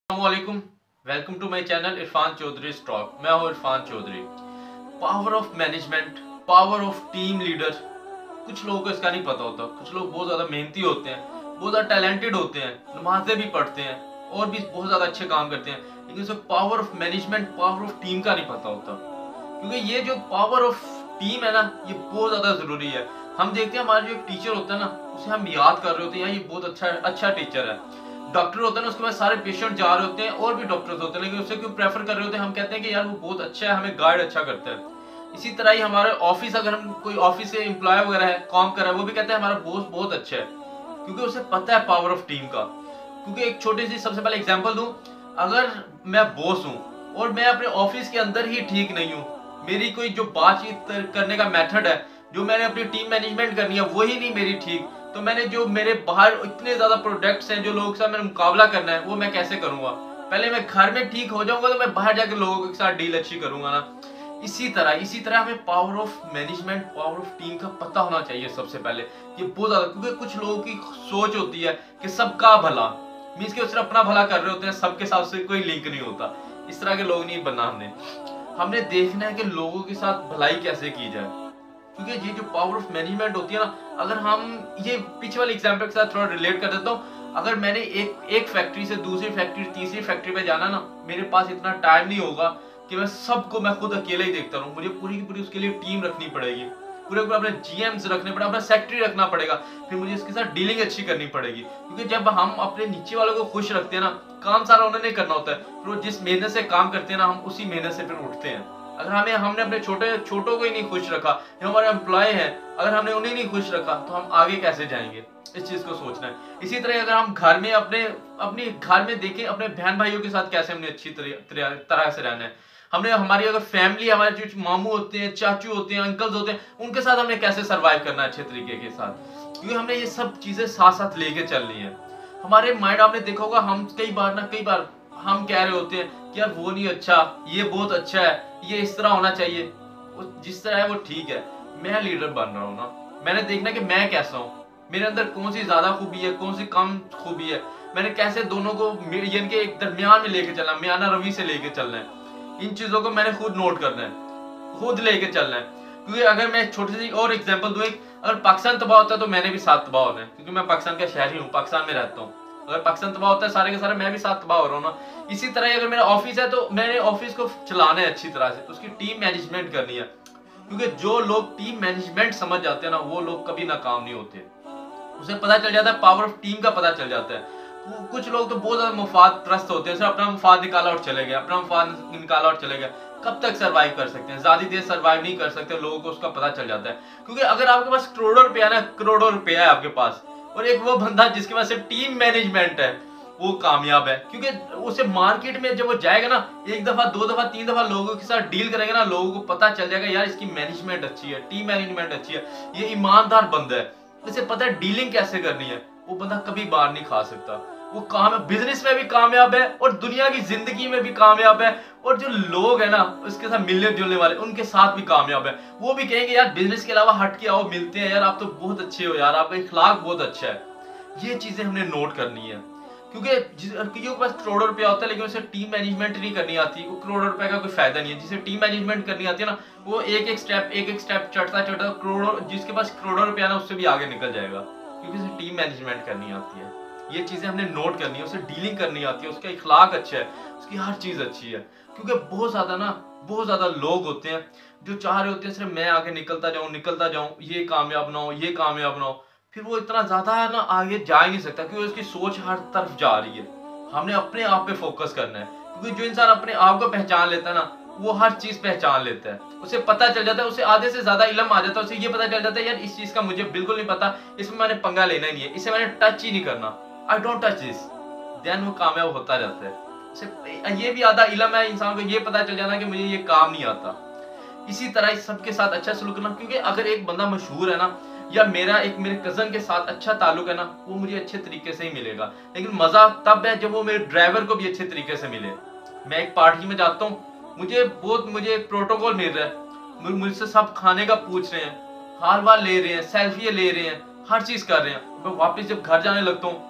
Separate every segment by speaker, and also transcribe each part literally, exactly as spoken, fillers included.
Speaker 1: अस्सलामुअलैकुम, welcome to my channel Irfan Chaudhary stock. मैं हूं Irfan Chaudhary. Power of management, power of team leader, कुछ लोगों को इसका नहीं पता होता। कुछ लोग बहुत ज़्यादा मेहनती होते हैं, बहुत ज़्यादा टैलेंटेड होते हैं, नमाजें भी पढ़ते हैं और भी बहुत ज़्यादा अच्छे काम करते हैं, लेकिन उसे power of management, power of team का नहीं पता होता। क्योंकि ये जो पावर ऑफ टीम है ना, ये बहुत ज़्यादा ज़रूरी है। हम देखते हैं हमारा जो एक टीचर होता है ना, उसे हम याद कर रहे होते हैं, यार ये बहुत अच्छा अच्छा टीचर है। डॉक्टर होता है ना, उसके बाद सारे पेशेंट जा रहे होते हैं और भी डॉक्टर्स होते हैं, लेकिन उसे क्यों प्रेफर कर रहे होते हैं? हम कहते हैं कि यार वो बहुत अच्छा है, हमें गाइड अच्छा करता है। इसी तरह ही हमारे ऑफिस, अगर हम कोई ऑफिस से एम्प्लॉय वगैरह है, काम कर रहा है, वो भी कहते हैं हमारा बॉस बहुत अच्छा है, क्योंकि उसे पता है पावर ऑफ टीम का। क्योंकि एक छोटी सी सबसे पहले एग्जांपल दूं, अगर मैं बॉस हूं और मैं अपने ऑफिस के अंदर ही ठीक नहीं हूं, मेरी कोई जो बातचीत करने का मेथड है, जो मैंने अपनी टीम मैनेजमेंट करनी है, वही नहीं मेरी ठीक, तो मैंने जो मेरे बाहर इतने ज्यादा प्रोडक्ट्स हैं जो लोगों के साथ मैंने मुकाबला करना है, वो मैं कैसे करूंगा? पहले मैं घर में ठीक हो जाऊंगा तो मैं बाहर जाकर लोगों के साथ डील अच्छी करूंगा ना। इसी तरह इसी तरह हमें power of management, power of team का पता होना चाहिए सबसे पहले। ये बहुत ज्यादा, क्योंकि कुछ लोगों की सोच होती है कि सबका भला, मीन्स कि सिर्फ अपना भला कर रहे होते हैं, सबके साथ से कोई लिंक नहीं होता। इस तरह के लोग नहीं बनना हमने। हमने देखना है कि लोगों के साथ भलाई कैसे की जाए, क्योंकि ये जो पावर ऑफ मैनेजमेंट होती है ना, अगर हम ये पीछे वाले एग्जांपल के साथ थोड़ा रिलेट कर देता हूँ। अगर मैंने एक एक फैक्ट्री से दूसरी फैक्ट्री, तीसरी फैक्ट्री पे जाना ना, मेरे पास इतना टाइम नहीं होगा कि मैं सबको मैं खुद अकेले ही देखता रहूं। मुझे पूरी की पूरी उसके लिए टीम रखनी पड़ेगी, पूरे पूरे अपने जीएम्स रखने पड़ेगा, अपना सेक्रेटरी रखना पड़ेगा, फिर मुझे इसके साथ डीलिंग अच्छी करनी पड़ेगी। क्योंकि जब हम अपने नीचे वालों को खुश रखते हैं ना, काम सारा उन्होंने करना होता है, फिर जिस मेहनत से काम करते हैं ना, हम उसी मेहनत से फिर उठते हैं। अगर हमें हमने अपने छोटे छोटों को ही नहीं खुश रखा, जो हमारे एम्प्लॉय हैं, अगर हमने उन्हें नहीं खुश रखा, तो हम आगे कैसे जाएंगे? इस चीज को सोचना है। इसी तरह अगर हम घर में अपने अपनी घर में देखें, अपने बहन भाइयों के साथ कैसे हमने अच्छी तरह तरह से रहना है। हमने हमारी अगर फैमिली, हमारे जो मामू होते हैं, चाचू होते हैं, अंकल्स होते हैं, उनके साथ हमने कैसे सरवाइव करना है अच्छे तरीके के साथ, क्योंकि हमने ये सब चीजें साथ साथ लेके चलनी है। हमारे माइंड, आपने देखा होगा, हम कई बार ना कई बार हम कह रहे होते हैं कि यार वो नहीं अच्छा, ये बहुत अच्छा है, ये इस तरह होना चाहिए, जिस तरह है वो ठीक है। मैं लीडर बन रहा हूँ ना, मैंने देखना कि मैं कैसा हूँ, मेरे अंदर कौन सी ज्यादा खूबी है, कौन सी कम खूबी है, मैंने कैसे दोनों को इनके एक दरमियान में लेके चलना, मियाना रवि से लेके चलना है। इन चीजों को मैंने खुद नोट करना है, खुद लेके चलना है। क्योंकि अगर मैं छोटी सी और एग्जांपल दूं, अगर पाकिस्तान तबाह होता है तो मैंने भी साथ तबाह होना है, क्योंकि मैं पाकिस्तान का शहरी हूँ, पाकिस्तान में रहता हूँ। अगर पाकिस्तान तबाह होता है, सारे के सारे मैं भी साथ तबाह हो रहा हूँ ना। इसी तरह अगर मेरा ऑफिस है तो मैंने ऑफिस को चलाना है अच्छी तरह से, उसकी टीम मैनेजमेंट करनी है। क्योंकि जो लोग टीम मैनेजमेंट समझ जाते हैं ना, वो लोग कभी नाकाम नहीं होते। उसे पता चल जाता है, पावर ऑफ टीम का पता चल जाता है। कुछ लोग तो बहुत ज्यादा मुफाद त्रस्त होते हैं, सिर्फ अपना मुफाद निकाला और चले गए, अपना मुफाद निकाला और चले गए। कब तक सरवाइव कर सकते हैं? ज्यादा देर सरवाइव नहीं कर सकते। लोगों को उसका पता चल जाता है। क्योंकि अगर आपके पास करोड़ों रुपया ना, करोड़ों रुपया है आपके पास, और एक वो बंदा जिसके पास टीम मैनेजमेंट है, वो कामयाब है। क्योंकि उसे मार्केट में जब वो जाएगा ना, एक दफा, दो दफा, तीन दफा लोगों के साथ डील करेंगे ना, लोगों को पता चल जाएगा यार इसकी मैनेजमेंट अच्छी है, टीम मैनेजमेंट अच्छी है, ये ईमानदार बंदा है, इसे पता है डीलिंग कैसे करनी है। वो बंदा कभी बाहर नहीं खा सकता। वो काम बिजनेस में भी कामयाब है और दुनिया की जिंदगी में भी कामयाब है, और जो लोग है ना उसके साथ मिलने जुलने वाले, उनके साथ भी कामयाब है। वो भी कहेंगे यार बिजनेस के अलावा हट के आओ, मिलते हैं यार, आप तो बहुत अच्छे हो यार, आपका इखलाक बहुत अच्छा है। ये चीजें हमने नोट करनी है। क्योंकि किसी के पास करोड़ों रुपया होता है लेकिन उसे टीम मैनेजमेंट नहीं करनी आती, वो करोड़ों रुपए का कोई फायदा नहीं है। जिसे टीम मैनेजमेंट करनी आती है ना, वो एक एक स्टेप एक एक स्टेप चढ़ता चढ़ता करोड़ों, जिसके पास करोड़ों रुपया ना, उससे भी आगे निकल जाएगा, क्योंकि उसे टीम मैनेजमेंट करनी आती है। ये चीजें हमने नोट करनी है, उसे डीलिंग करनी आती है, उसका इखलाक अच्छा है, उसकी हर चीज अच्छी है। क्योंकि बहुत ज्यादा ना, बहुत ज्यादा लोग होते हैं जो चाह रहे होते हैं सिर्फ मैं आगे निकलता जाऊं, निकलता जाऊं, ये कामयाब ना हो, ये कामयाब ना हो, फिर वो इतना ज्यादा ना आगे जा ही नहीं सकता, क्योंकि उसकी सोच हर तरफ जा रही है। हमने अपने आप पे फोकस करना है, क्योंकि जो इंसान अपने आप को पहचान लेता है ना, वो हर चीज पहचान लेता है। उसे पता चल जाता है, उसे आधे से ज्यादा इल्म आ जाता है, उसे ये पता चल जाता है यार इस चीज का मुझे बिल्कुल नहीं पता, इसमें मैंने पंगा लेना ही नहीं है, इसे मैंने टच ही नहीं करना, I don't touch this. Then वो कामयाब होता जाता है। उसे ये भी आधा इल्म है इंसान को, ये पता चल जाना कि मुझे ये काम नहीं आता। इसी तरह सबके साथ अच्छा सलूक करना। क्योंकि अगर एक बंदा मशहूर है ना, या मेरा एक मेरे कजन के साथ अच्छा ताल्लुक है ना, वो मुझे अच्छे तरीके से ही मिलेगा। लेकिन मजा तब है जब वो मेरे ड्राइवर को भी अच्छे तरीके से मिले। मैं एक पार्टी में जाता हूँ, मुझे बहुत मुझे एक प्रोटोकॉल मिल रहा है, मुझसे सब खाने का पूछ रहे हैं, हाल वाल ले रहे हैं, सेल्फी ले रहे हैं, हर चीज कर रहे हैं। मैं वापस जब घर जाने लगता हूँ,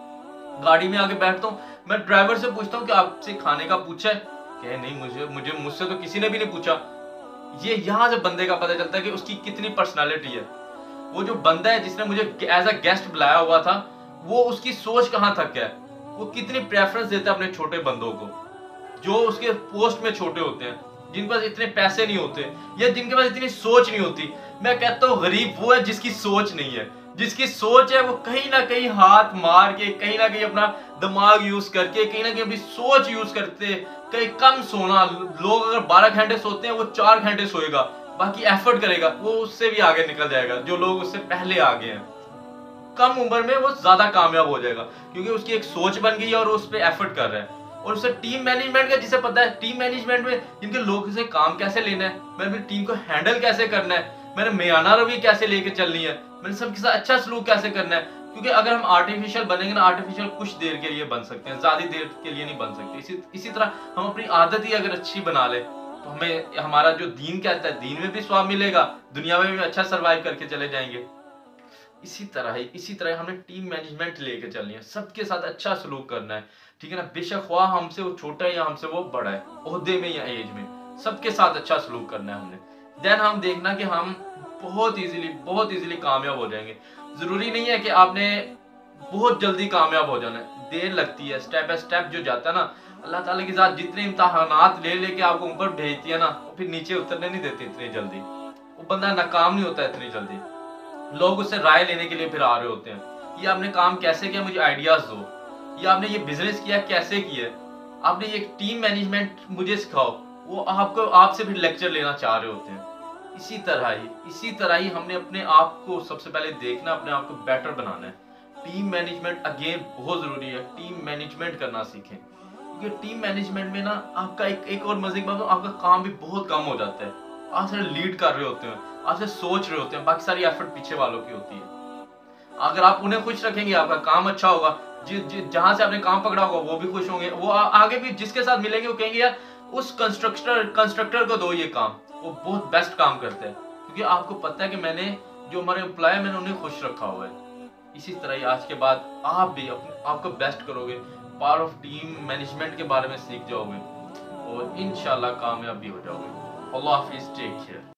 Speaker 1: गाड़ी में आके बैठता हूँ, मैं ड्राइवर से पूछता हूँ कि आपसे खाने का पूछा है? कहे नहीं, मुझे मुझे मुझसे तो किसी ने भी नहीं पूछा। ये यहाँ से बंदे का पता चलता है कि उसकी कितनी पर्सनालिटी है। वो जो बंदा है जिसने मुझे एज अ गेस्ट बुलाया हुआ था, वो उसकी सोच कहाँ तक है, वो कितनी प्रेफरेंस देता है अपने छोटे बंदों को, जो उसके पोस्ट में छोटे होते हैं, जिनके पास इतने पैसे नहीं होते या जिनके पास इतनी सोच नहीं होती। मैं कहता हूँ गरीब वो है जिसकी सोच नहीं है। जिसकी सोच है वो कहीं ना कहीं हाथ मार के, कहीं ना कहीं अपना दिमाग यूज करके, कहीं ना कहीं अपनी सोच यूज करते, कहीं कम सोना। लोग अगर बारह घंटे सोते हैं, वो चार घंटे सोएगा, बाकी एफर्ट करेगा, वो उससे भी आगे निकल जाएगा। जो लोग उससे पहले आगे हैं, कम उम्र में वो ज्यादा कामयाब हो जाएगा, क्योंकि उसकी एक सोच बन गई है और उस पर एफर्ट कर रहा है। और उसे टीम मैनेजमेंट का जिसे पता है, टीम मैनेजमेंट में जिनके लोगों से काम कैसे लेना है, मैंने अपनी टीम को हैंडल कैसे करना है, मैंने मेयाना रवि कैसे लेके चलनी है, मैंने सबके साथ अच्छा सलूक कैसे करना है। क्योंकि अगर हम आर्टिफिशियल बनेंगे ना, आर्टिफिशियल कुछ देर के लिए बन सकते हैं, ज्यादा देर के लिए नहीं बन सकते। इसी इसी तरह हम अपनी आदत ही अगर अच्छी बना ले, तो हमें हमारा जो दीन कहता है, दीन में भी स्वाब मिलेगा, दुनिया में भी अच्छा सर्वाइव करके चले जाएंगे। इसी तरह ही इसी तरह हमने टीम मैनेजमेंट लेके चलनी है, सबके साथ अच्छा सलूक करना है, ठीक है ना। बेशक ख्वाह हमसे वो छोटा है या हमसे वो बड़ा है, ओहदे में या एज में, सबके साथ अच्छा सलूक करना है हमने। देन हम देखना कि हम बहुत इजीली बहुत इजीली कामयाब हो जाएंगे। जरूरी नहीं है कि आपने बहुत जल्दी कामयाब हो जाना है, देर लगती है। स्टेप बाय स्टेप जो जाता है ना, अल्लाह ताला की जात जितने इम्तहानात ले लेके आपको ऊपर भेजती है ना, वो फिर नीचे उतरने नहीं देती इतनी जल्दी। वो बंदा नाकाम नहीं होता इतनी जल्दी। लोग उससे राय लेने के लिए फिर आ रहे होते हैं, ये आपने काम कैसे किया, मुझे आइडियाज दो, ये आपने ये बिजनेस किया कैसे किया, आपने ये टीम मैनेजमेंट मुझे सिखाओ। वो आपको आपसे फिर लेक्चर लेना चाह रहे होते हैं। इसी तरह ही इसी तरह ही हमने अपने आप को सबसे पहले देखना, अपने आप को बेटर बनाना है। टीम मैनेजमेंट अगेन बहुत जरूरी है, टीम मैनेजमेंट करना सीखें, क्योंकि टीम मैनेजमेंट में ना आपका एक एक और मजे की बात, आपका काम भी बहुत कम हो जाता है। आप सिर्फ लीड कर रहे होते हैं, आप सिर्फ सोच रहे होते हैं, बाकी सारी एफर्ट पीछे वालों की होती है। अगर आप उन्हें खुश रखेंगे, आपका काम अच्छा होगा, जि, जि, जहां से आपने काम पकड़ा होगा वो भी खुश होंगे, वो आ, आगे भी जिसके साथ मिलेंगे वो कहेंगे यार उस कंस्ट्रक्टर कंस्ट्रक्टर को दो ये काम, वो बहुत बेस्ट काम करते हैं। क्योंकि आपको पता है कि मैंने जो हमारे एम्प्लॉय मैंने उन्हें खुश रखा हुआ है। इसी तरह ही आज के बाद आप भी अपने आपको बेस्ट करोगे, पावर ऑफ टीम मैनेजमेंट के बारे में सीख जाओगे और इंशाल्लाह कामयाब भी हो जाओगे। अल्लाह हाफिज, टेक केयर।